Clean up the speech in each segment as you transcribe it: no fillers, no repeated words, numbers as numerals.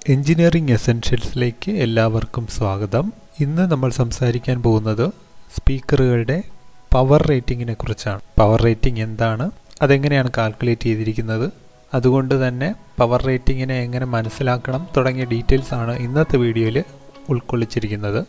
Engineering എസെൻഷ്യൽസിലേക്ക് എല്ലാവർക്കും സ്വാഗതം. ഇന്ന് നമ്മൾ സംസാരിക്കാൻ പോകുന്നത് സ്പീക്കറുകളുടെ പവർ റേറ്റിംഗിനെ കുറിച്ചാണ്. പവർ റേറ്റിംഗ് എന്താണ്, അതെങ്ങനെയാണ് കാൽക്കുലേറ്റ് ചെയ്തിരിക്കുന്നത്, അതുകൊണ്ട് തന്നെ പവർ റേറ്റിംഗിനെ എങ്ങനെ മനസ്സിലാക്കണം തുടങ്ങിയ ഡീറ്റെയിൽസ് ആണ് ഇന്നത്തെ വീഡിയോയിൽ ഉൾക്കൊള്ളിച്ചിരിക്കുന്നത്.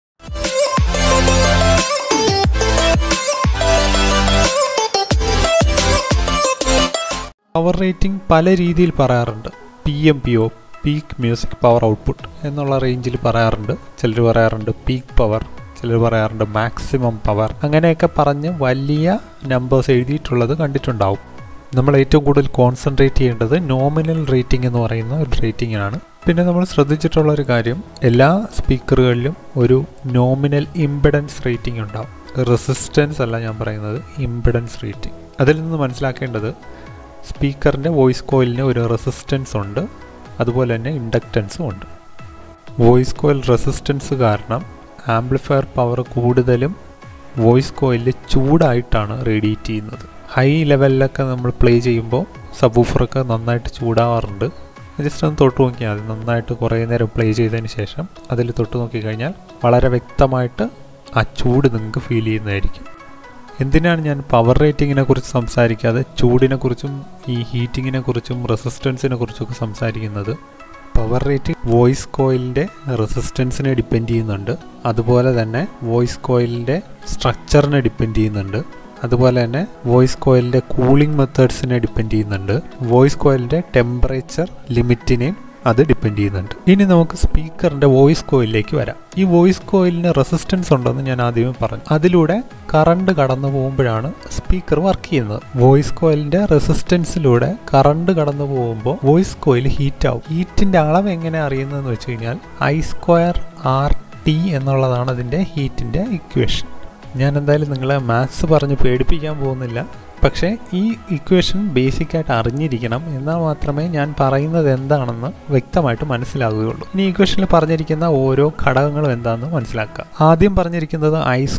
പവർ റേറ്റിംഗ് പല രീതിയിൽ പറയാറുണ്ട്. PMPO, peak music power output എന്നുള്ള റേഞ്ചിൽ പറയാറുണ്ട്. ചിലർ പറയാറുണ്ട് പീക്ക് പവർ, ചിലർ പറയാറുണ്ട് മാക്സിമം പവർ. അങ്ങനെയൊക്കെ പറഞ്ഞ് വലിയ നമ്പേഴ്സ് എഴുതിയിട്ടുള്ളത് കണ്ടിട്ടുണ്ടാവും. നമ്മൾ ഏറ്റവും കൂടുതൽ കോൺസെൻട്രേറ്റ് ചെയ്യേണ്ടത് നോമിനൽ റേറ്റിംഗ് എന്ന് പറയുന്ന ഒരു റേറ്റിംഗ് ആണ്. പിന്നെ നമ്മൾ ശ്രദ്ധിച്ചിട്ടുള്ള ഒരു കാര്യം, എല്ലാ സ്പീക്കറുകളിലും ഒരു നോമിനൽ ഇംപെഡൻസ് റേറ്റിംഗ് ഉണ്ടാവും. റെസിസ്റ്റൻസ് അല്ല ഞാൻ പറയുന്നത്, ഇംപെഡൻസ് റേറ്റിംഗ്. അതിൽ നിന്ന് മനസ്സിലാക്കേണ്ടത് സ്പീക്കറിൻ്റെ വോയിസ് കോയിലിന് ഒരു റെസിസ്റ്റൻസ് ഉണ്ട്, അതുപോലെ തന്നെ ഇൻഡക്റ്റൻസും ഉണ്ട്. വോയിസ് കോയിൽ റെസിസ്റ്റൻസ് കാരണം ആംപ്ലിഫയർ പവർ കൂടുതലും വോയിസ് കോയിലിൽ ചൂടായിട്ടാണ് റേഡിയേറ്റ് ചെയ്യുന്നത്. ഹൈ ലെവലിലൊക്കെ നമ്മൾ പ്ലേ ചെയ്യുമ്പോൾ സബ്വൂഫറൊക്കെ നന്നായിട്ട് ചൂടാവാറുണ്ട്. ജസ്റ്റ് ഒന്ന് തൊട്ട് നോക്കിയാൽ മതി. നന്നായിട്ട് കുറേ നേരം പ്ലേ ചെയ്തതിന് ശേഷം അതിൽ തൊട്ട് നോക്കിക്കഴിഞ്ഞാൽ വളരെ വ്യക്തമായിട്ട് ആ ചൂട് നിങ്ങൾക്ക് ഫീൽ ചെയ്യുന്നതായിരിക്കും. എന്തിനാണ് ഞാൻ പവർ റേറ്റിങ്ങിനെ കുറിച്ച് സംസാരിക്കാതെ ചൂടിനെ കുറിച്ചും ഈ ഹീറ്റിങ്ങിനെ കുറിച്ചും റെസിസ്റ്റൻസിനെ കുറിച്ചൊക്കെ സംസാരിക്കുന്നത്? പവർ റേറ്റിംഗ് വോയിസ് കോയിലിൻ്റെ റെസിസ്റ്റൻസിനെ ഡിപ്പെൻഡ് ചെയ്യുന്നുണ്ട്, അതുപോലെ തന്നെ വോയിസ് കോയിലിൻ്റെ സ്ട്രക്ചറിനെ ഡിപ്പെൻഡ് ചെയ്യുന്നുണ്ട്, അതുപോലെ തന്നെ വോയിസ് കോയിലിൻ്റെ കൂളിംഗ് മെത്തേഡ്സിനെ ഡിപ്പെൻഡ് ചെയ്യുന്നുണ്ട്, വോയിസ് കോയിലിൻ്റെ ടെമ്പറേച്ചർ ലിമിറ്റിനെയും അത് ഡിപ്പെൻഡ് ചെയ്യുന്നുണ്ട്. ഇനി നമുക്ക് സ്പീക്കറിൻ്റെ വോയിസ് കോയിലിലേക്ക് വരാം. ഈ വോയിസ് കോയിലിന് റെസിസ്റ്റൻസ് ഉണ്ടെന്ന് ഞാൻ ആദ്യമേ പറഞ്ഞു. അതിലൂടെ കറണ്ട് കടന്നു പോകുമ്പോഴാണ് സ്പീക്കർ വർക്ക് ചെയ്യുന്നത്. വോയിസ് കോയിലിൻ്റെ റെസിസ്റ്റൻസിലൂടെ കറണ്ട് കടന്നു പോകുമ്പോൾ വോയിസ് കോയിൽ ഹീറ്റ് ആവും. ഹീറ്റിൻ്റെ അളവ് എങ്ങനെ അറിയുന്നതെന്ന് വെച്ച് കഴിഞ്ഞാൽ I²RT എന്നുള്ളതാണ് അതിൻ്റെ ഹീറ്റിൻ്റെ ഇക്വേഷൻ. ഞാൻ എന്തായാലും നിങ്ങളെ മാത്സ് പറഞ്ഞ് പേടിപ്പിക്കാൻ പോകുന്നില്ല, പക്ഷേ ഈ ഇക്വേഷൻ ബേസിക്കായിട്ട് അറിഞ്ഞിരിക്കണം. എന്നാൽ മാത്രമേ ഞാൻ പറയുന്നത് എന്താണെന്ന് വ്യക്തമായിട്ട് മനസ്സിലാവുകയുള്ളൂ. ഇനി ഇക്വേഷനിൽ പറഞ്ഞിരിക്കുന്ന ഓരോ ഘടകങ്ങളും എന്താണെന്ന് മനസ്സിലാക്കുക. ആദ്യം പറഞ്ഞിരിക്കുന്നത്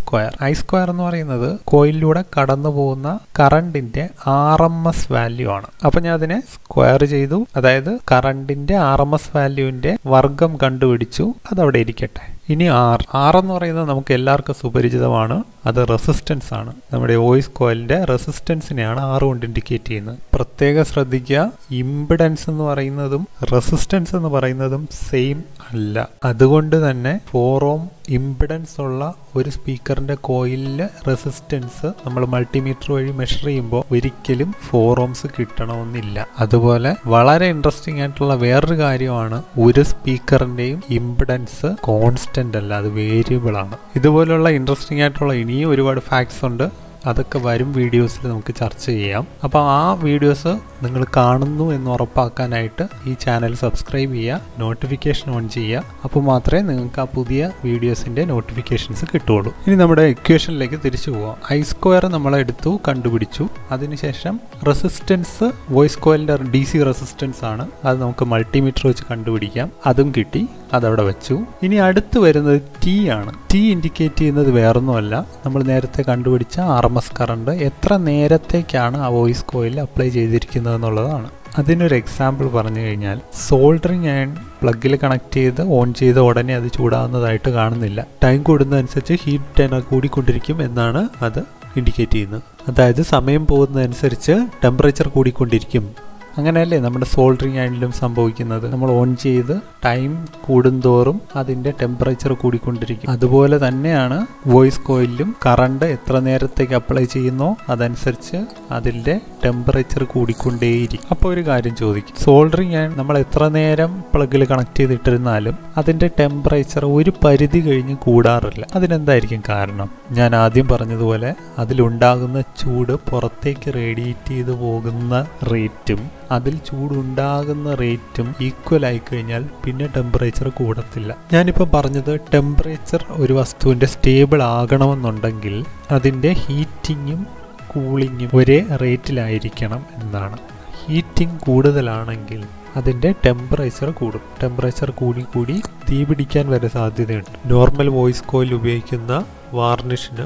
I² എന്ന് പറയുന്നത് കോയിലിലൂടെ കടന്നു പോകുന്ന കറണ്ടിന്റെ RMS വാല്യൂ ആണ്. അപ്പം ഞാൻ അതിനെ സ്ക്വയർ ചെയ്തു, അതായത് കറണ്ടിന്റെ RMS വാല്യൂവിന്റെ വർഗം കണ്ടുപിടിച്ചു. അതവിടെ ഇരിക്കട്ടെ. ഇനി R എന്ന് പറയുന്നത് നമുക്ക് എല്ലാവർക്കും സുപരിചിതമാണ്. അത് റെസിസ്റ്റൻസ് ആണ്. നമ്മുടെ വോയിസ് കോയിലിന്റെ റെസിസ്റ്റൻസിനെയാണ് R കൊണ്ട് ഇൻഡിക്കേറ്റ് ചെയ്യുന്നത്. പ്രത്യേകം ശ്രദ്ധിക്കുക, ഇംപിഡൻസ് എന്ന് പറയുന്നതും റെസിസ്റ്റൻസ് എന്ന് പറയുന്നതും സെയിം അല്ല. അതുകൊണ്ട് തന്നെ 4 ohm ഇംപിഡൻസ് ഉള്ള ഒരു സ്പീക്കറിന്റെ കോയിലിലെ റെസിസ്റ്റൻസ് നമ്മൾ മൾട്ടിമീറ്റർ വഴി മെഷർ ചെയ്യുമ്പോൾ ഒരിക്കലും 4 ohms കിട്ടണമെന്നില്ല. അതുപോലെ വളരെ ഇൻട്രസ്റ്റിംഗ് ആയിട്ടുള്ള വേറൊരു കാര്യമാണ്, ഒരു സ്പീക്കറിന്റെയും ഇംപിഡൻസ് കോൺസ്റ്റന്റ് അല്ല, അത് വേരിയബിൾ ആണ്. ഇതുപോലുള്ള ഇൻട്രസ്റ്റിംഗ് ആയിട്ടുള്ള ഇനിയും ഒരുപാട് ഫാക്ട്സ് ഉണ്ട്. അതൊക്കെ വരും വീഡിയോസിൽ നമുക്ക് ചർച്ച ചെയ്യാം. അപ്പോൾ ആ വീഡിയോസ് നിങ്ങൾ കാണുന്നു എന്ന് ഉറപ്പാക്കാനായിട്ട് ഈ ചാനൽ സബ്സ്ക്രൈബ് ചെയ്യുക, നോട്ടിഫിക്കേഷൻ ഓൺ ചെയ്യുക. അപ്പോൾ മാത്രമേ നിങ്ങൾക്ക് ആ പുതിയ വീഡിയോസിൻ്റെ നോട്ടിഫിക്കേഷൻസ് കിട്ടുകയുള്ളൂ. ഇനി നമ്മുടെ ഇക്വേഷനിലേക്ക് തിരിച്ചു പോവാം. I² നമ്മളെടുത്തു, കണ്ടുപിടിച്ചു. അതിനുശേഷം റെസിസ്റ്റൻസ് വോയിസ് കോയിലിൻ്റെ DC റെസിസ്റ്റൻസ് ആണ്. അത് നമുക്ക് മൾട്ടിമീറ്റർ വെച്ച് കണ്ടുപിടിക്കാം. അതും കിട്ടി, അതവിടെ വെച്ചു. ഇനി അടുത്ത് വരുന്നത് T ആണ്. T ഇൻഡിക്കേറ്റ് ചെയ്യുന്നത് വേറൊന്നുമല്ല, നമ്മൾ നേരത്തെ കണ്ടുപിടിച്ച RMS കറണ്ട് എത്ര നേരത്തേക്കാണ് ആ വോയിസ് കോയിൽ അപ്ലൈ ചെയ്തിരിക്കുന്നത് എന്നുള്ളതാണ്. അതിനൊരു എക്സാമ്പിൾ പറഞ്ഞു കഴിഞ്ഞാൽ, സോൾഡറിങ് അയൺ പ്ലഗിൽ കണക്ട് ചെയ്ത് ഓൺ ചെയ്ത ഉടനെ അത് ചൂടാവുന്നതായിട്ട് കാണുന്നില്ല. ടൈം കൂടുന്നതനുസരിച്ച് ഹീറ്റ് കൂടിക്കൊണ്ടിരിക്കും എന്നാണ് അത് ഇൻഡിക്കേറ്റ് ചെയ്യുന്നത്. അതായത് സമയം പോകുന്നതനുസരിച്ച് ടെമ്പറേച്ചർ കൂടിക്കൊണ്ടിരിക്കും. അങ്ങനെയല്ലേ നമ്മുടെ സോൾഡറിങ് അയണിലും സംഭവിക്കുന്നത്. നമ്മൾ ഓൺ ചെയ്ത് ടൈം കൂടുന്തോറും അതിൻ്റെ ടെമ്പറേച്ചർ കൂടിക്കൊണ്ടിരിക്കും. അതുപോലെ തന്നെയാണ് വോയിസ് കോയിലും കറണ്ട് എത്ര നേരത്തേക്ക് അപ്ലൈ ചെയ്യുന്നോ അതനുസരിച്ച് അതിൻ്റെ ടെമ്പറേച്ചർ കൂടിക്കൊണ്ടേയിരിക്കും. അപ്പോൾ ഒരു കാര്യം ചോദിക്കും, സോൾഡറിങ് അയൺ നമ്മൾ എത്ര നേരം പ്ലഗിൽ കണക്ട് ചെയ്തിട്ടിരുന്നാലും അതിൻ്റെ ടെമ്പറേച്ചർ ഒരു പരിധി കഴിഞ്ഞ് കൂടാറില്ല. അതിനെന്തായിരിക്കും കാരണം? ഞാൻ ആദ്യം പറഞ്ഞതുപോലെ അതിലുണ്ടാകുന്ന ചൂട് പുറത്തേക്ക് റേഡിയേറ്റ് ചെയ്ത് പോകുന്ന റേറ്റും അതിൽ ചൂടുണ്ടാകുന്ന റേറ്റും ഈക്വൽ ആയി കഴിഞ്ഞാൽ പിന്നെ ടെമ്പറേച്ചർ കൂടത്തില്ല. ഞാനിപ്പോൾ പറഞ്ഞത് ടെമ്പറേച്ചർ ഒരു വസ്തുവിൻ്റെ സ്റ്റേബിൾ ആകണമെന്നുണ്ടെങ്കിൽ അതിൻ്റെ ഹീറ്റിങ്ങും കൂളിങ്ങും ഒരേ റേറ്റിലായിരിക്കണം എന്നാണ്. ഹീറ്റിംഗ് കൂടുതലാണെങ്കിൽ അതിൻ്റെ ടെമ്പറേച്ചർ കൂടും. ടെമ്പറേച്ചർ കൂടി തീ പിടിക്കാൻ വരെ സാധ്യതയുണ്ട്. നോർമൽ വോയിസ് കോയിൽ ഉപയോഗിക്കുന്ന വാർണിഷിന്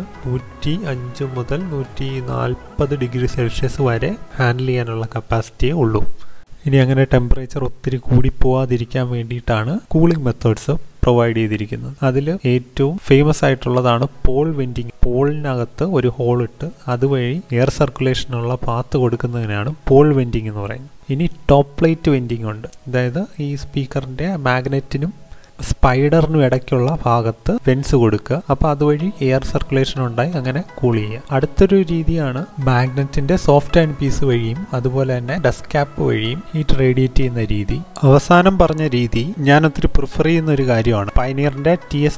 105 മുതൽ 140 ഡിഗ്രി സെൽഷ്യസ് വരെ ഹാൻഡിൽ ചെയ്യാനുള്ള കപ്പാസിറ്റിയേ ഉള്ളൂ. ഇനി അങ്ങനെ ടെമ്പറേച്ചർ ഒത്തിരി കൂടിപ്പോവാതിരിക്കാൻ വേണ്ടിയിട്ടാണ് കൂളിംഗ് മെത്തേഡ്സ് പ്രൊവൈഡ് ചെയ്തിരിക്കുന്നത്. അതിൽ ഏറ്റവും ഫേമസ് ആയിട്ടുള്ളതാണ് പോൾ വെൻറ്റിങ്. പോളിനകത്ത് ഒരു ഹോൾ ഇട്ട് അതുവഴി എയർ സർക്കുലേഷനുള്ള പാത്ത് കൊടുക്കുന്നതിനാണ് പോൾ വെൻറ്റിങ് എന്ന് പറയുന്നത്. ഇനി ടോപ്പ് പ്ലേറ്റ് വെൻറ്റിങ് ഉണ്ട്. അതായത് ഈ സ്പീക്കറിൻ്റെ മാഗ്നറ്റിനും സ്പൈഡറിനും ഇടയ്ക്കുള്ള ഭാഗത്ത് വെൻസ് കൊടുക്കുക. അപ്പോൾ അതുവഴി എയർ സർക്കുലേഷൻ ഉണ്ടായി അങ്ങനെ കൂൾ ചെയ്യുക. അടുത്തൊരു രീതിയാണ് മാഗ്നറ്റിന്റെ സോഫ്റ്റ് ആൻഡ് പീസ് വഴിയും അതുപോലെ തന്നെ ഡസ്റ്റ് ക്യാപ്പ് വഴിയും ഹീറ്റ് റേഡിയേറ്റ് ചെയ്യുന്ന രീതി. അവസാനം പറഞ്ഞ രീതി ഞാൻ ഒത്തിരി പ്രിഫർ ചെയ്യുന്ന ഒരു കാര്യമാണ്. പയനിയറിന്റെ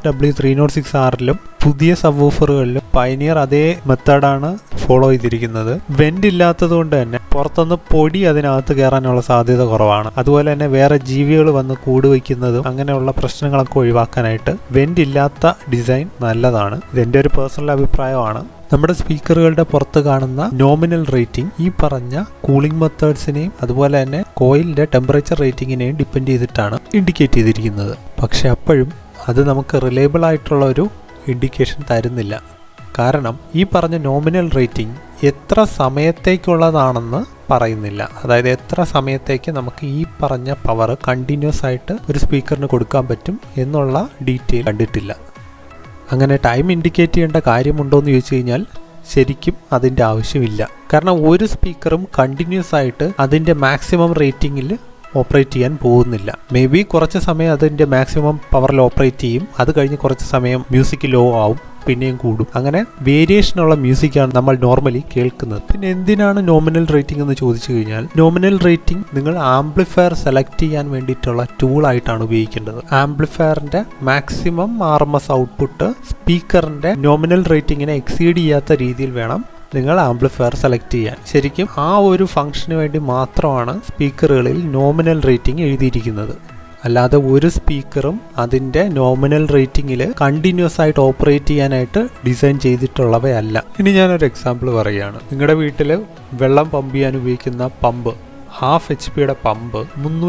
TSW306Rലും പുതിയ സബ് വൂഫറുകളിലും പയനിയർ അതേ മെത്തേഡാണ് ഫോളോ ചെയ്തിരിക്കുന്നത്. വെന്റ് ഇല്ലാത്തത് കൊണ്ട് തന്നെ പുറത്തുനിന്ന് പൊടി അതിനകത്ത് കയറാനുള്ള സാധ്യത കുറവാണ്. അതുപോലെ തന്നെ വേറെ ജീവികൾ വന്ന് കൂട് വയ്ക്കുന്നതും അങ്ങനെയുള്ള പ്രശ്നങ്ങളൊക്കെ ഒഴിവാക്കാനായിട്ട് വെന്റ് ഇല്ലാത്ത ഡിസൈൻ നല്ലതാണ്. ഇതെന്റെ ഒരു പേഴ്സണൽ അഭിപ്രായമാണ്. നമ്മുടെ സ്പീക്കറുകളുടെ പുറത്ത് കാണുന്ന നോമിനൽ റേറ്റിംഗ് ഈ പറഞ്ഞ കൂളിംഗ് മെത്തേഡ്സിനെയും അതുപോലെ തന്നെ കോയിലിന്റെ ടെമ്പറേച്ചർ റേറ്റിംഗിനെയും ഡിപ്പെൻഡ് ചെയ്തിട്ടാണ് ഇൻഡിക്കേറ്റ് ചെയ്തിരിക്കുന്നത്. പക്ഷെ അപ്പോഴും അത് നമുക്ക് റിലയബിൾ ആയിട്ടുള്ള ഒരു ഇൻഡിക്കേഷൻ തരുന്നില്ല. കാരണം ഈ പറഞ്ഞ നോമിനൽ റേറ്റിംഗ് എത്ര സമയത്തേക്കുള്ളതാണെന്ന് പറയുന്നില്ല. അതായത് എത്ര സമയത്തേക്ക് നമുക്ക് ഈ പറഞ്ഞ പവർ കണ്ടിന്യൂസ് ആയിട്ട് ഒരു സ്പീക്കറിന് കൊടുക്കാൻ പറ്റും എന്നുള്ള ഡീറ്റെയിൽ കണ്ടിട്ടില്ല. അങ്ങനെ ടൈം ഇൻഡിക്കേറ്റ് ചെയ്യേണ്ട കാര്യമുണ്ടോ എന്ന് ചോദിച്ചു കഴിഞ്ഞാൽ ശരിക്കും അതിൻ്റെ ആവശ്യമില്ല. കാരണം ഒരു സ്പീക്കറും കണ്ടിന്യൂസ് ആയിട്ട് അതിൻ്റെ മാക്സിമം റേറ്റിംഗിൽ ഓപ്പറേറ്റ് ചെയ്യാൻ പോകുന്നില്ല. മേ ബി കുറച്ച് സമയം അതിൻ്റെ മാക്സിമം പവറിൽ ഓപ്പറേറ്റ് ചെയ്യും. അത് കഴിഞ്ഞ് കുറച്ച് സമയം മ്യൂസിക് ലോ ആവും, പിന്നെയും കൂടും. അങ്ങനെ വേരിയേഷനുള്ള മ്യൂസിക്കാണ് നമ്മൾ നോർമലി കേൾക്കുന്നത്. പിന്നെ എന്തിനാണ് നോമിനൽ റേറ്റിംഗ് എന്ന് ചോദിച്ചു കഴിഞ്ഞാൽ, നോമിനൽ റേറ്റിംഗ് നിങ്ങൾ ആംപ്ലിഫയർ സെലക്ട് ചെയ്യാൻ വേണ്ടിയിട്ടുള്ള ടൂളായിട്ടാണ് ഉപയോഗിക്കേണ്ടത്. ആംപ്ലിഫയറിന്റെ മാക്സിമം RMS ഔട്ട്പുട്ട് സ്പീക്കറിന്റെ നോമിനൽ റേറ്റിംഗിനെ എക്സീഡ് ചെയ്യാത്ത രീതിയിൽ വേണം നിങ്ങൾ ആംപ്ലിഫയർ സെലക്ട് ചെയ്യാൻ. ശരിക്കും ആ ഒരു ഫംഗ്ഷന് വേണ്ടി മാത്രമാണ് സ്പീക്കറുകളിൽ നോമിനൽ റേറ്റിംഗ് എഴുതിയിരിക്കുന്നത്. അല്ലാതെ ഒരു സ്പീക്കറും അതിൻ്റെ നോമിനൽ റേറ്റിംഗിൽ കണ്ടിന്യൂസ് ആയിട്ട് ഓപ്പറേറ്റ് ചെയ്യാനായിട്ട് ഡിസൈൻ ചെയ്തിട്ടുള്ളവയല്ല. ഇനി ഞാനൊരു എക്സാമ്പിൾ പറയുകയാണ്. നിങ്ങളുടെ വീട്ടിൽ വെള്ളം പമ്പ് ചെയ്യാൻ ഉപയോഗിക്കുന്ന പമ്പ്, 1/2 HP പമ്പ്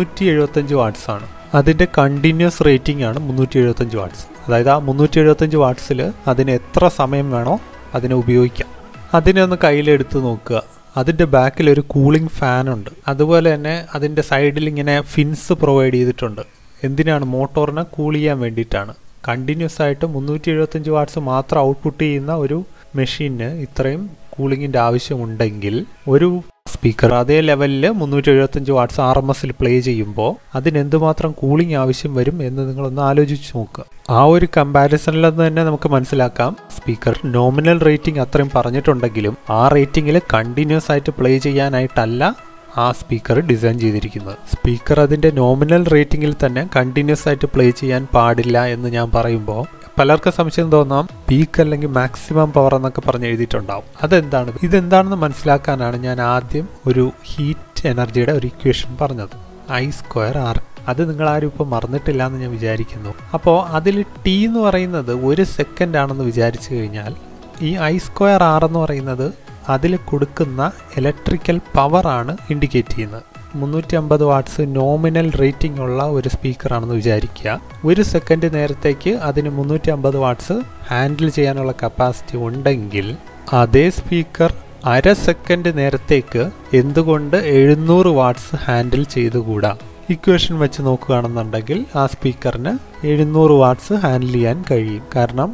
375 വാട്ട്സ് ആണ്. അതിൻ്റെ കണ്ടിന്യൂസ് റേറ്റിംഗ് ആണ് 375 വാട്ട്സ്. അതായത് ആ 375 വാട്ട്സിൽ അതിന് എത്ര സമയം വേണോ അതിനെ ഉപയോഗിക്കാം. അതിനെ ഒന്ന് കയ്യിലെടുത്ത് നോക്കുക. അതിൻ്റെ ബാക്കിൽ ഒരു കൂളിംഗ് ഫാനുണ്ട്. അതുപോലെ തന്നെ അതിൻ്റെ സൈഡിൽ ഇങ്ങനെ ഫിൻസ് പ്രൊവൈഡ് ചെയ്തിട്ടുണ്ട്. എന്തിനാണ്? മോട്ടോറിനെ കൂൾ ചെയ്യാൻ വേണ്ടിയിട്ടാണ്. കണ്ടിന്യൂസ് ആയിട്ട് 375 വാട്ട്സ് മാത്രം ഔട്ട്പുട്ട് ചെയ്യുന്ന ഒരു മെഷീന് ഇത്രയും കൂളിങ്ങിൻ്റെ ആവശ്യമുണ്ടെങ്കിൽ ഒരു സ്പീക്കർ അതേ ലെവലിൽ 375 വാട്ട്സ് RMSൽ പ്ലേ ചെയ്യുമ്പോൾ അതിനെന്തുമാത്രം കൂളിംഗ് ആവശ്യം വരും എന്ന് നിങ്ങളൊന്ന് ആലോചിച്ച് നോക്കുക. ആ ഒരു കമ്പാരിസണിൽ തന്നെ നമുക്ക് മനസ്സിലാക്കാം സ്പീക്കർ നോമിനൽ റേറ്റിംഗ് അത്രയും പറഞ്ഞിട്ടുണ്ടെങ്കിലും ആ റേറ്റിംഗിൽ കണ്ടിന്യൂസ് ആയിട്ട് പ്ലേ ചെയ്യാനായിട്ടല്ല ആ സ്പീക്കർ ഡിസൈൻ ചെയ്തിരിക്കുന്നത്. സ്പീക്കർ അതിൻ്റെ നോമിനൽ റേറ്റിംഗിൽ തന്നെ കണ്ടിന്യൂസ് ആയിട്ട് പ്ലേ ചെയ്യാൻ പാടില്ല എന്ന് ഞാൻ പറയുമ്പോൾ പലർക്കും സംശയം തോന്നാം, പീക്ക് അല്ലെങ്കിൽ മാക്സിമം പവർ എന്നൊക്കെ പറഞ്ഞ് എഴുതിയിട്ടുണ്ടാവും. അതെന്താണ്? ഇതെന്താണെന്ന് മനസ്സിലാക്കാനാണ് ഞാൻ ആദ്യം ഒരു ഹീറ്റ് എനർജിയുടെ ഒരു ഇക്വേഷൻ പറഞ്ഞത്, I²R. അത് നിങ്ങളാരും ഇപ്പോൾ മറന്നിട്ടില്ല എന്ന് ഞാൻ വിചാരിക്കുന്നു. അപ്പോൾ അതിൽ T എന്ന് പറയുന്നത് 1 സെക്കൻഡ് ആണെന്ന് വിചാരിച്ചു കഴിഞ്ഞാൽ ഈ I²R എന്ന് പറയുന്നത് അതിൽ കൊടുക്കുന്ന ഇലക്ട്രിക്കൽ പവറാണ് ഇൻഡിക്കേറ്റ് ചെയ്യുന്നത്. 350 വാട്ട്സ് നോമിനൽ റേറ്റിംഗ് ഉള്ള ഒരു സ്പീക്കറാണെന്ന് വിചാരിക്കുക. 1 സെക്കൻഡ് നേരത്തേക്ക് അതിന് 350 വാട്ട്സ് ഹാൻഡിൽ ചെയ്യാനുള്ള കപ്പാസിറ്റി ഉണ്ടെങ്കിൽ അതേ സ്പീക്കർ 1/2 സെക്കൻഡ് നേരത്തേക്ക് എന്തുകൊണ്ട് 700 വാട്ട്സ് ഹാൻഡിൽ ചെയ്തുകൂടാ? ഇക്വേഷൻ വെച്ച് നോക്കുകയാണെന്നുണ്ടെങ്കിൽ ആ സ്പീക്കറിന് 700 വാട്ട്സ് ഹാൻഡിൽ ചെയ്യാൻ കഴിയും. കാരണം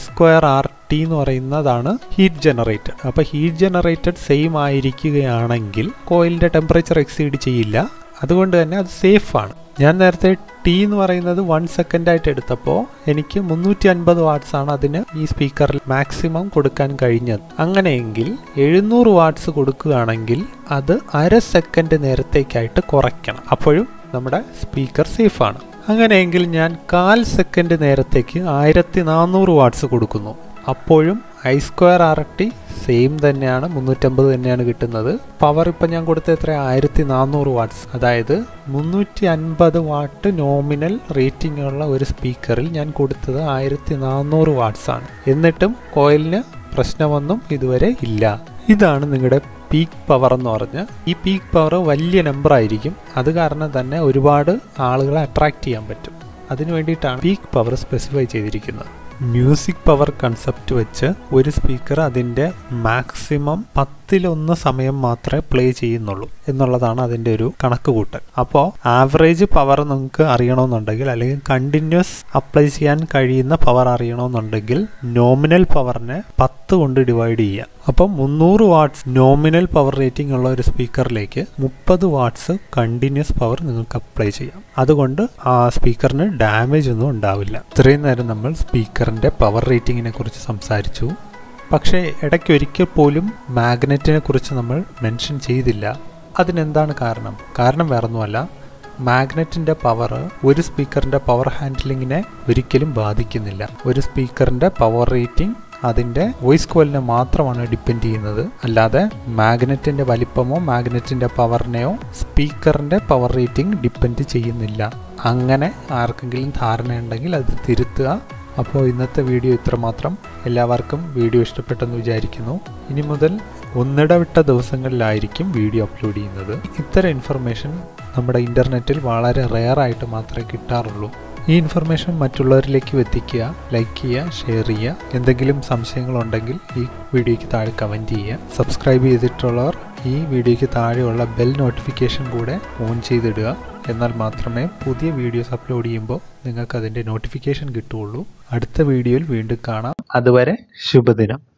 I²RT എന്ന് പറയുന്നതാണ് ഹീറ്റ് ജനറേറ്റഡ്. അപ്പോൾ ഹീറ്റ് ജനറേറ്റഡ് സെയിം ആയിരിക്കുകയാണെങ്കിൽ കോയിലിൻ്റെ ടെമ്പറേച്ചർ എക്സീഡ് ചെയ്യില്ല. അതുകൊണ്ട് തന്നെ അത് സേഫാണ്. ഞാൻ നേരത്തെ T എന്ന് പറയുന്നത് 1 സെക്കൻഡായിട്ട് എടുത്തപ്പോൾ എനിക്ക് 350 വാട്ട്സ് ആണ് അതിന് ഈ സ്പീക്കറിൽ മാക്സിമം കൊടുക്കാൻ കഴിഞ്ഞത്. അങ്ങനെയെങ്കിൽ 700 വാട്ട്സ് കൊടുക്കുകയാണെങ്കിൽ അത് 1/2 സെക്കൻഡ് നേരത്തേക്കായിട്ട് കുറയ്ക്കണം. അപ്പോഴും നമ്മുടെ സ്പീക്കർ സേഫാണ്. അങ്ങനെയെങ്കിൽ ഞാൻ 1/4 സെക്കൻഡ് നേരത്തേക്ക് 1400 വാട്ട്സ് കൊടുക്കുന്നു. അപ്പോഴും I²RT സെയിം തന്നെയാണ്, 350 തന്നെയാണ് കിട്ടുന്നത്. പവർ ഇപ്പം ഞാൻ കൊടുത്ത എത്ര? 1400 വാട്ട്സ്. അതായത് 350 വാട്ട് നോമിനൽ റേറ്റിംഗ് ഉള്ള ഒരു സ്പീക്കറിൽ ഞാൻ കൊടുത്തത് 1400 വാട്ട്സ് ആണ്. എന്നിട്ടും കോയിലിന് പ്രശ്നമൊന്നും ഇതുവരെ ഇല്ല. ഇതാണ് നിങ്ങളുടെ പീക്ക് പവർ എന്ന് പറഞ്ഞ്. ഈ പീക്ക് പവർ വലിയ നമ്പർ ആയിരിക്കും. അത് കാരണം തന്നെ ഒരുപാട് ആളുകളെ അട്രാക്ട് ചെയ്യാൻ പറ്റും. അതിനു വേണ്ടിയിട്ടാണ് പീക്ക് പവർ സ്പെസിഫൈ ചെയ്തിരിക്കുന്നത്. മ്യൂസിക് പവർ കൺസെപ്റ്റ് വെച്ച് ഒരു സ്പീക്കർ അതിൻ്റെ മാക്സിമം 10 10 സമയം മാത്രമേ പ്ലേ ചെയ്യുന്നുള്ളൂ എന്നുള്ളതാണ് അതിൻ്റെ ഒരു കണക്ക് കൂട്ടൽ. അപ്പോൾ ആവറേജ് പവർ നിങ്ങൾക്ക് അറിയണമെന്നുണ്ടെങ്കിൽ അല്ലെങ്കിൽ കണ്ടിന്യൂസ് അപ്ലൈ ചെയ്യാൻ കഴിയുന്ന പവർ അറിയണമെന്നുണ്ടെങ്കിൽ നോമിനൽ പവറിനെ 10 കൊണ്ട് ഡിവൈഡ് ചെയ്യുക. അപ്പം 300 വാട്ട്സ് നോമിനൽ പവർ റേറ്റിംഗ് ഉള്ള ഒരു സ്പീക്കറിലേക്ക് 30 വാട്ട്സ് കണ്ടിന്യൂസ് പവർ നിങ്ങൾക്ക് അപ്ലൈ ചെയ്യാം. അതുകൊണ്ട് ആ സ്പീക്കറിന് ഡാമേജ് ഒന്നും ഉണ്ടാവില്ല. ഇത്രയും നേരം നമ്മൾ സ്പീക്കറിൻ്റെ പവർ റേറ്റിങ്ങിനെ കുറിച്ച് സംസാരിച്ചു. പക്ഷേ ഇടയ്ക്കൊരിക്കൽ പോലും മാഗ്നറ്റിനെ കുറിച്ച് നമ്മൾ മെൻഷൻ ചെയ്തില്ല. അതിനെന്താണ് കാരണം? കാരണം വേറൊന്നുമല്ല, മാഗ്നറ്റിൻ്റെ പവർ ഒരു സ്പീക്കറിൻ്റെ പവർ ഹാൻഡ്ലിങ്ങിനെ ഒരിക്കലും ബാധിക്കുന്നില്ല. ഒരു സ്പീക്കറിൻ്റെ പവർ റേറ്റിംഗ് അതിൻ്റെ വോയിസ് കോയിലിനെ മാത്രമാണ് ഡിപ്പെൻഡ് ചെയ്യുന്നത്. അല്ലാതെ മാഗ്നറ്റിൻ്റെ വലിപ്പമോ മാഗ്നറ്റിൻ്റെ പവറിനെയോ സ്പീക്കറിൻ്റെ പവർ റേറ്റിംഗ് ഡിപ്പെൻഡ് ചെയ്യുന്നില്ല. അങ്ങനെ ആർക്കെങ്കിലും ധാരണയുണ്ടെങ്കിൽ അത് തിരുത്തുക. അപ്പോൾ ഇന്നത്തെ വീഡിയോ ഇത്രമാത്രം. എല്ലാവർക്കും വീഡിയോ ഇഷ്ടപ്പെട്ടെന്ന് വിചാരിക്കുന്നു. ഇനി മുതൽ ഒന്നിടവിട്ട ദിവസങ്ങളിലായിരിക്കും വീഡിയോ അപ്ലോഡ് ചെയ്യുന്നത്. ഇത്തരം ഇൻഫർമേഷൻ നമ്മുടെ ഇൻ്റർനെറ്റിൽ വളരെ റെയറായിട്ട് മാത്രമേ കിട്ടാറുള്ളൂ. ഈ ഇൻഫർമേഷൻ മറ്റുള്ളവരിലേക്ക് എത്തിക്കുക, ലൈക്ക് ചെയ്യുക, ഷെയർ ചെയ്യുക. എന്തെങ്കിലും സംശയങ്ങളുണ്ടെങ്കിൽ ഈ വീഡിയോയ്ക്ക് താഴെ കമൻറ്റ് ചെയ്യുക. സബ്സ്ക്രൈബ് ചെയ്തിട്ടുള്ളവർ ഈ വീഡിയോയ്ക്ക് താഴെയുള്ള ബെൽ നോട്ടിഫിക്കേഷൻ കൂടെ ഓൺ ചെയ്തിടുക. എന്നാൽ മാത്രമേ പുതിയ വീഡിയോസ് അപ്ലോഡ് ചെയ്യുമ്പോൾ നിങ്ങൾക്ക് അതിൻ്റെ നോട്ടിഫിക്കേഷൻ കിട്ടുകയുള്ളൂ. അടുത്ത വീഡിയോയിൽ വീണ്ടും കാണാം. അതുവരെ ശുഭദിനം.